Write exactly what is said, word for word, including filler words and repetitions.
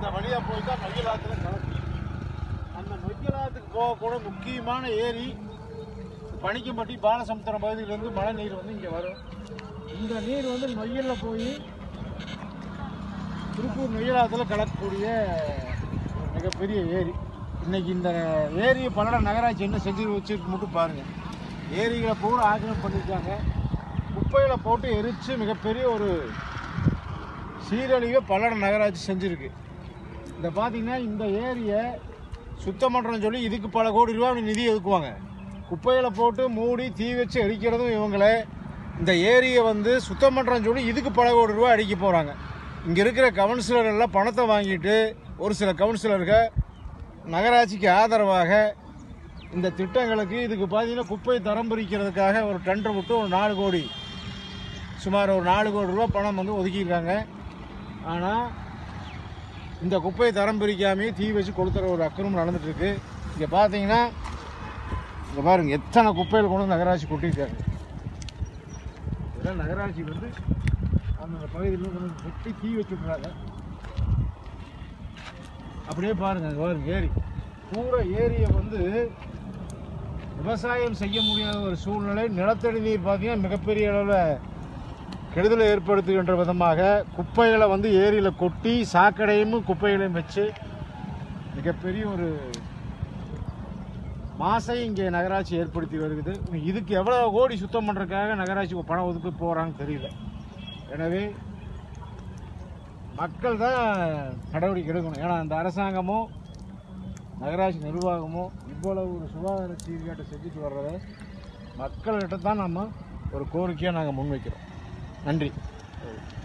இந்த வழியாக போய் தான் நொய்யல் ஆற்றுல கலக்கு. அந்த நொய்யல் ஆற்றுக்கு போகக்கூட முக்கியமான ஏரி பனிக்கம்பட்டி பாலசமுத்திரம் பகுதியிலேருந்து மழை நீர் வந்து இங்கே வரும். இந்த நீர் வந்து நொய்யலில் போய் திருப்பூர் நொய்யல் ஆற்றுல கலக்கக்கூடிய மிகப்பெரிய ஏரி. இன்றைக்கி இந்த ஏரியை பல்லடம் நகராட்சி என்ன செஞ்சு வச்சுருக்கு மட்டும் பாருங்கள். ஏரிகளை பூரா ஆக்கிரமிப்பு பண்ணியிருக்காங்க. குப்பையில் போட்டு எரித்து மிகப்பெரிய ஒரு சீரழிவை பல்லடம் நகராட்சி செஞ்சுருக்கு. இந்த பார்த்திங்கன்னா இந்த ஏரியை சுத்தம் பண்ணுறோன்னு சொல்லி இதுக்கு பல கோடி ரூபா நிதி ஒதுக்குவாங்க. குப்பையில் போட்டு மூடி தீ வச்சு அடிக்கிறதும் இவங்களே. இந்த ஏரியை வந்து சுத்தம் பண்ணுறோன்னு சொல்லி இதுக்கு பல கோடி ரூபா அடிக்க போகிறாங்க. இங்கே இருக்கிற கவுன்சிலர் எல்லாம் பணத்தை வாங்கிட்டு ஒரு சில கவுன்சிலர்கள் நகராட்சிக்கு ஆதரவாக இந்த திட்டங்களுக்கு இதுக்கு பார்த்தீங்கன்னா குப்பை தரம் பிரிக்கிறதுக்காக ஒரு டெண்டர் விட்டு ஒரு நாலு கோடி சுமார் ஒரு நாலு கோடி ரூபா பணம் வந்து ஒதுக்கியிருக்காங்க. ஆனால் இந்த குப்பையை தரம் பிரிக்காமே தீ வச்சு கொளுத்துற ஒரு அக்கிரமம் நடந்துட்டுருக்கு. இங்கே பார்த்தீங்கன்னா இங்கே பாருங்கள் எத்தனை குப்பையில் கொண்டு வந்து நகராட்சி கொட்டியிருக்காங்க. இதெல்லாம் நகராட்சி வந்து அந்த பகுதியில் கொண்டு கொட்டி தீ வச்சுட்றாங்க. அப்படியே பாருங்கள் பாருங்க ஏரி பூரா ஏரியை வந்து விவசாயம் செய்ய முடியாத ஒரு சூழ்நிலை. நிலத்தடி நீர் பார்த்தீங்கன்னா மிகப்பெரிய அளவில் கெடுதலை ஏற்படுத்துகின்ற விதமாக குப்பைகளை வந்து ஏரியில் கொட்டி சாக்கடையும் குப்பைகளையும் வச்சு மிகப்பெரிய ஒரு மாசை இங்கே நகராட்சி ஏற்படுத்தி வருகிறது. இதுக்கு எவ்வளோ கோடி சுத்தம் பண்ணுறதுக்காக நகராட்சி பணம் ஒதுக்க போகிறாங்கன்னு தெரியல. எனவே மக்கள் தான் நடவடிக்கை எடுக்கணும். ஏன்னா அந்த அரசாங்கமோ நகராட்சி நிர்வாகமோ இவ்வளவு ஒரு சுகாதார சீர்கேட்டை செஞ்சுட்டு வர்றத மக்கள்கிட்ட தான் நம்ம ஒரு கோரிக்கையாக நாங்கள் முன்வைக்கிறோம். நன்றி.